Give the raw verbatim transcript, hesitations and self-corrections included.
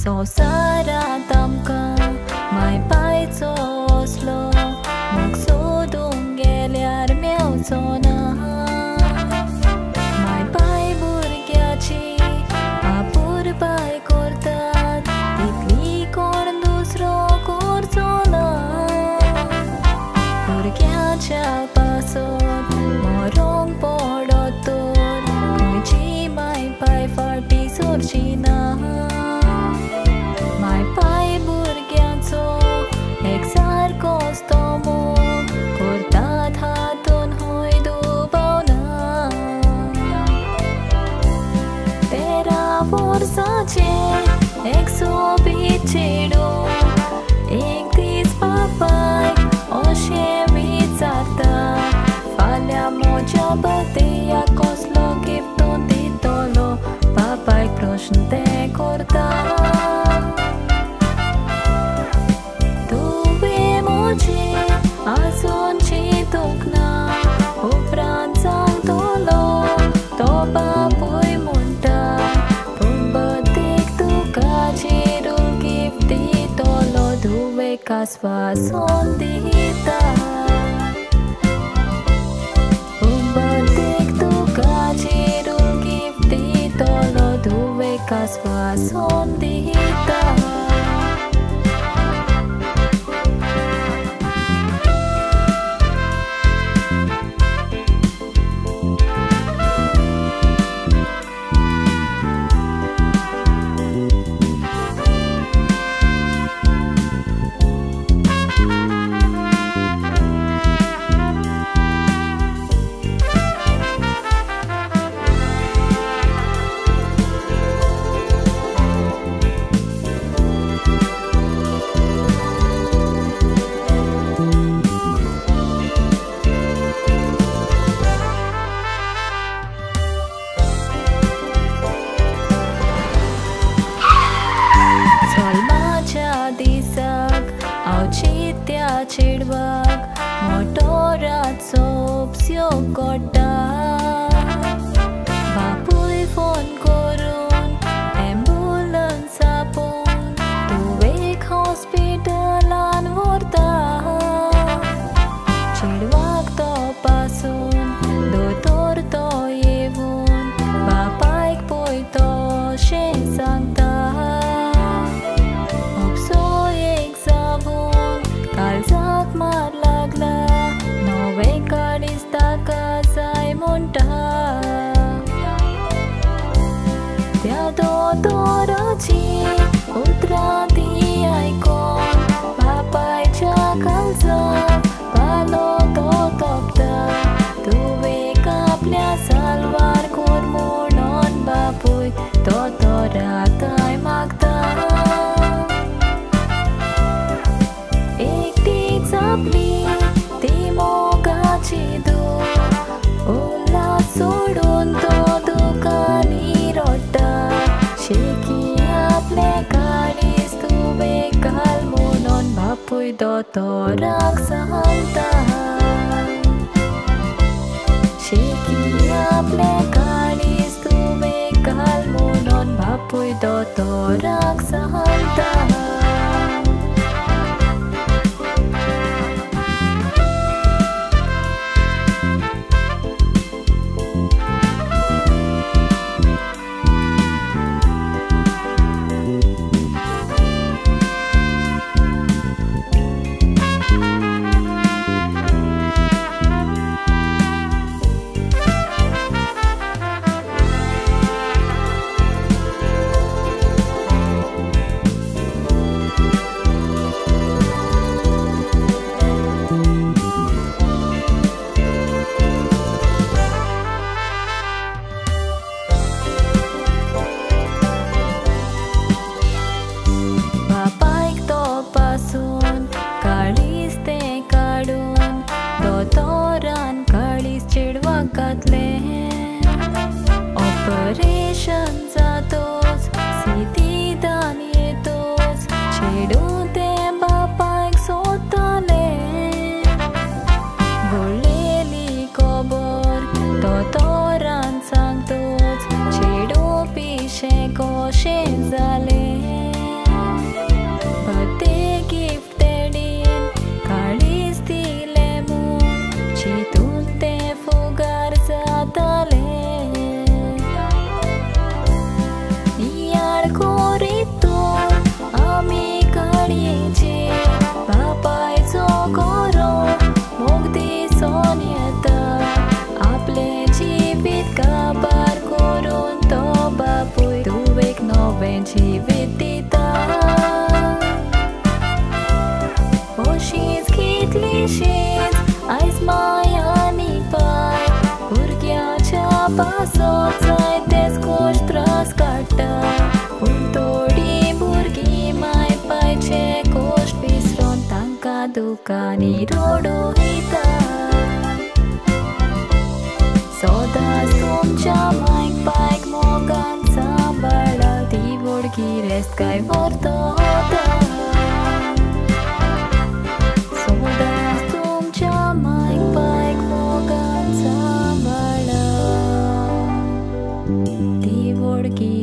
Sara tamka mai pai oslo maksudung geliar meu zona mai pai burgyachi apur pai kortat tipli kor dusro kor zona burgyacha pasot morong podotor koichi mai pai farti surchina mai pai burgyancho exar kostomo kortat hatun hoy dubawna tera forsa che ekso bichedo ektis papai oshe vitzarta falya moja bateya koslo kipton titolo papai proshn te korta Azon chitokna upran sang tolo topa pui munta pumbatik tu kachirul gifti tolo duve kaswa sondita pumbatik tu kachirul gifti tolo duve kaswa sondita Chidwag motorat sopsyo kota Bapul phone korun ambulance apon tuwek hospital an vorta Chidwag to pasun dotor to yevun bapaik poi to shen sangta Kalzak marlagla nove kadista kazai monta Tia do torachi utra di icon papai cha kalzak palo to topta tuve kaplia salvar kurmunon bapui to toratai magta Sapli timo gachidu Ola sodun to dukani rotta Sheki aple kadis tuve kalmunon bapui doto raksanta Sheki aple kadis tuve kalmunon bapui doto raksanta हांवें जिवीत दिता अशींच कितलींशींच आयज मायांनी पाय भुरग्याच्या पासत जाय तेच गोश्ट त्रास काडटा पूण थोडीं भुरगीं माय पायचे गोश्ट विसरून तांकां दुखांनी रोडू वयता सदांच तुमच्या मायक पायक मोगान सांबाळा ती भुरगीं रेस्त काय व्हरतो सदांच तुमच्या मायक पायक मोगान सांबाळा ती भुरगीं